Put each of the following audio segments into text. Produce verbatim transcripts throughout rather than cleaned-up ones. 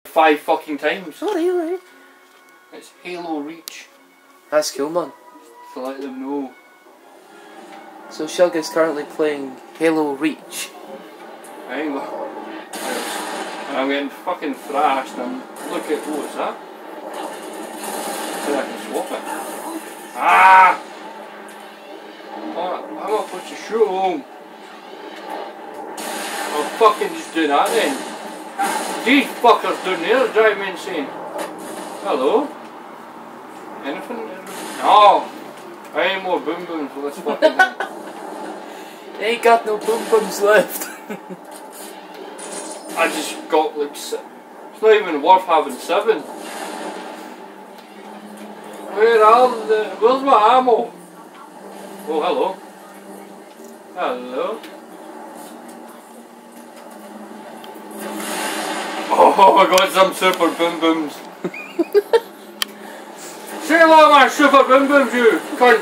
five fucking times. Oh really? It's Halo Reach. That's cool, man. To let them know. So Shug is currently playing Halo Reach. I ain't got. And I'm getting fucking thrashed and I'm look at what's that? So I can swap it. Ah! Oh, I'm not supposed to shoot home. I'll fucking just do that then. These fuckers down there drive me insane. Hello? Anything? No! I ain't more boom booms for this fucking thing. Ain't got no boom booms left. I just got like six. It's not even worth having seven. Where are the. Where's my ammo? Oh, hello. Hello. Oh, I got some super boom booms. Say hello, my super boom booms, you cunt.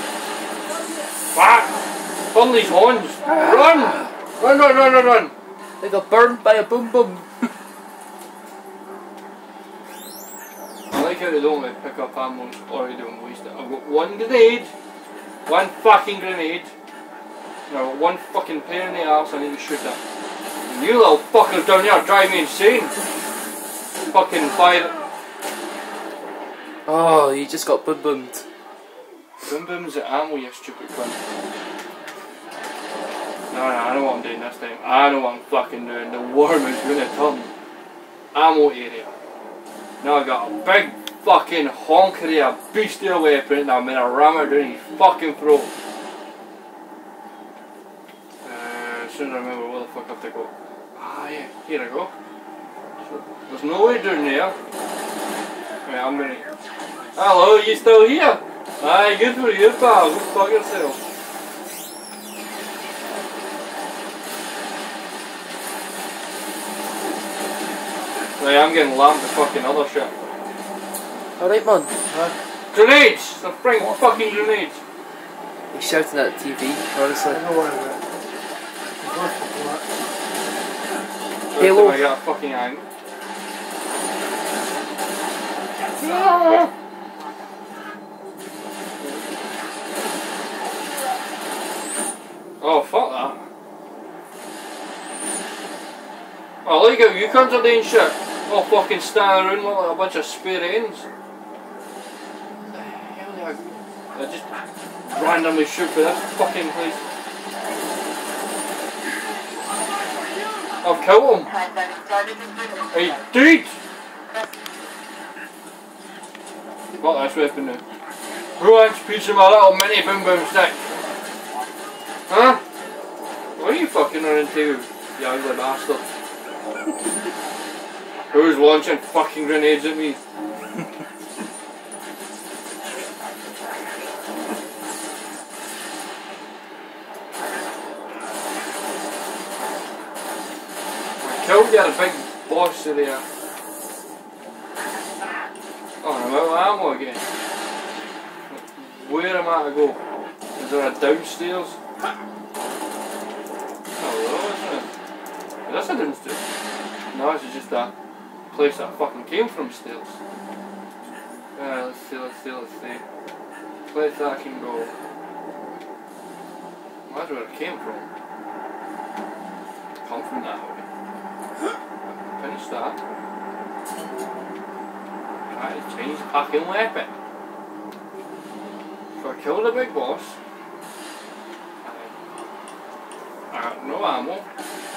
What? Burn these horns. Run! Run, run, run, run, run. They got burned by a boom boom. I like how they don't let me pick up ammo or they don't waste it. I've got one grenade, one fucking grenade, and I've got one fucking pair in the arse I need to shoot at. And you little fuckers down there drive me insane. Fucking fire. Oh, you just got boom boomed. Boom boom's the ammo, you stupid cunt. No, no, I know what I'm doing this time. I know what I'm fucking doing. The worm is gonna turn. Ammo area. Now I got a big fucking honkery, a bestial weapon, and I'm gonna ram it down his fucking throat. Uh, as soon as I remember where the fuck I have to go. Ah, yeah, here I go. So, there's no way down there. Right, I'm gonna. Hello, you still here? Aye, good for you, pal. Go fuck yourself. Right, I'm getting lamped with fucking other shit. Alright, man. Uh, grenades! They're bringing fucking grenades! He's shouting at the T V, honestly. I know where it is. Halo. I got a fucking angle. Oh, fuck that. I like how you cunts are doing shit. All fucking standing around like a bunch of spare ends. What the hell are you? I just randomly shoot for this fucking place. I've killed him. Hey, dude! Got this weapon now. Who wants a piece of my little mini boom boom stick? Huh? What are you fucking running to, you ugly bastard? Who's launching fucking grenades at me? I killed you, a big boss of there. Oh, I'm out of ammo again. Where am I to go? Is there a downstairs? Hello, isn't it? Is this a downstairs? No, this is just a place that fucking came from stairs. Uh, let's see, let's see, let's see. Place that I can go. That's where it came from. Come from that way. Finish that. Try to change the fucking weapon. So I killed the big boss. I got no ammo.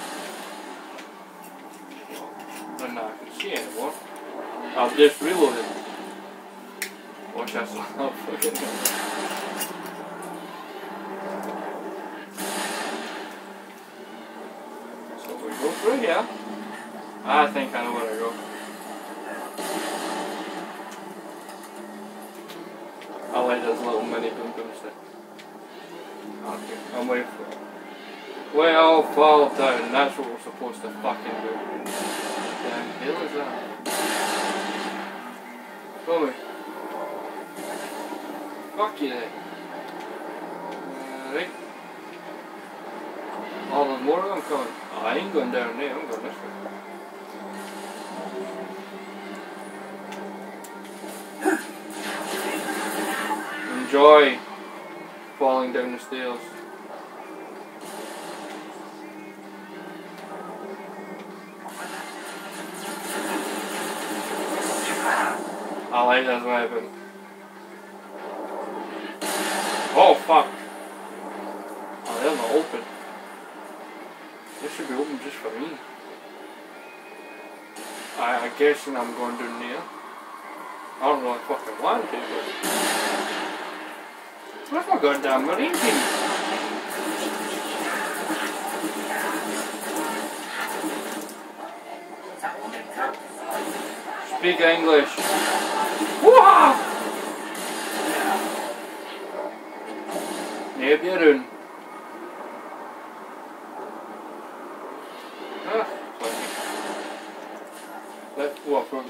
And now I can see anymore. I've just reloaded. Watch this. Oh, fucking so we go through here. I think I know where to go. I like this little mini boom boom stick. Okay, I'm waiting for it. Well, fall down, that's what we're supposed to fucking do. The hell is that? Follow me. Fuck you then. Uh, right. Oh, there's more of them coming. Oh, I ain't going down there, I'm going this way. enjoy falling down the stairs. I like this weapon. Oh fuck! Oh, they're not open. This should be open just for me. I, I guess I'm going down there. I don't really fucking want to, but... Where's my goddamn marine team? Speak English. Wah! Nee, heb je doen. Ah, sorry. Let's walk from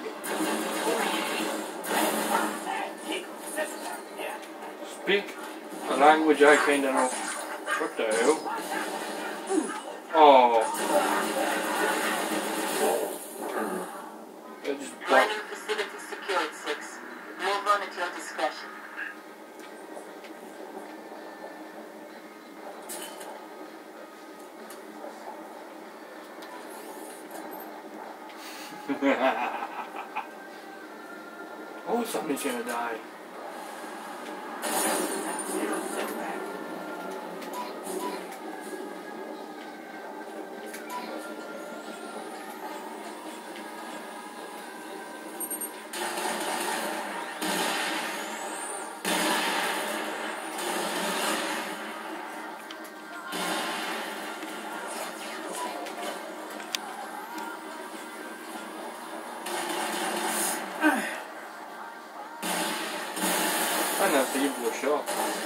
Speak a language I kinda know. What the hell? Oh. It just Mining facility secured, six. Move on at your discretion. Oh, somebody's gonna die. I never seen you blow a shot.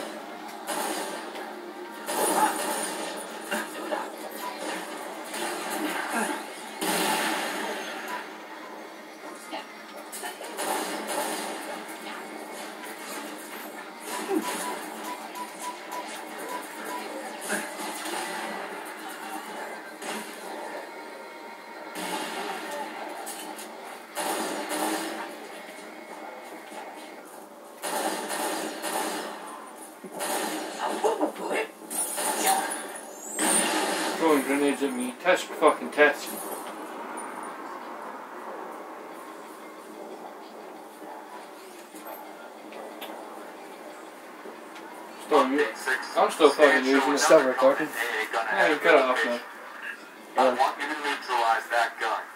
Throwing grenades at me. Test fucking test. Still, I'm still fucking using it. Still recording. Yeah, you cut it off now. I want you to neutralize that gun.